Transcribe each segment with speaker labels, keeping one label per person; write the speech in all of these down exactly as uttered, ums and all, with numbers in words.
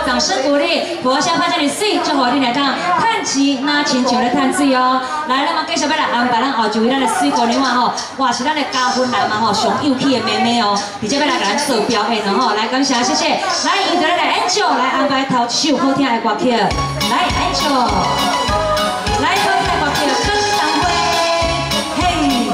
Speaker 1: 掌声鼓励，佛像拍这里水，祝福你来当趁钱，那亲像咧趁水哦。来，咱嘛继续要来安排咱后一位咱的水姑娘啊吼，哇是咱的嘉芬兰嘛吼，上幼气的妹妹哦，直接要来给咱做表演了吼，来感谢谢谢。来，伊就来 Angel 来安排头一首好听的歌曲，来 Angel， 来好听的歌曲，跟上会，嘿。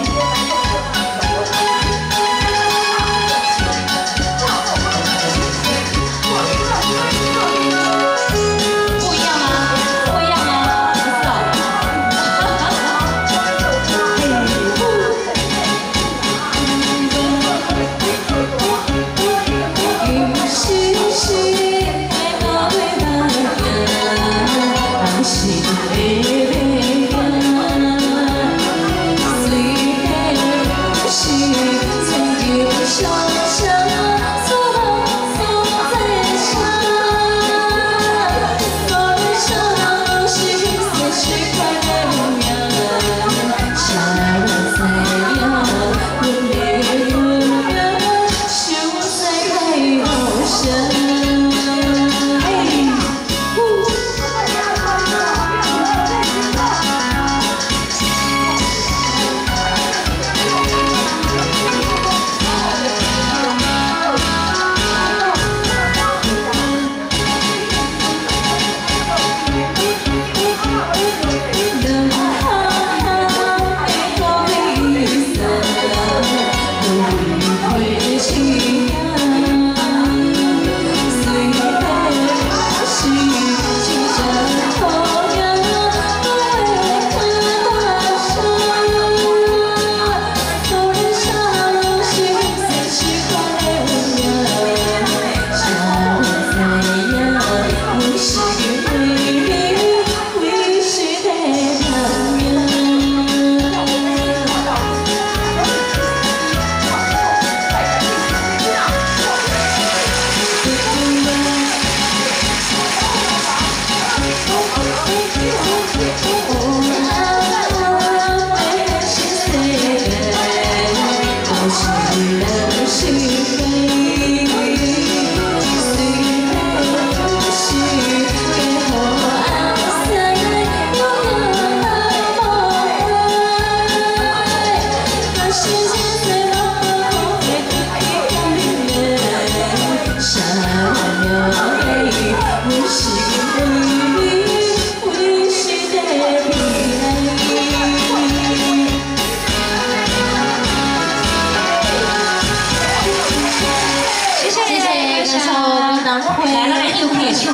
Speaker 2: 谢谢歌手，当然会。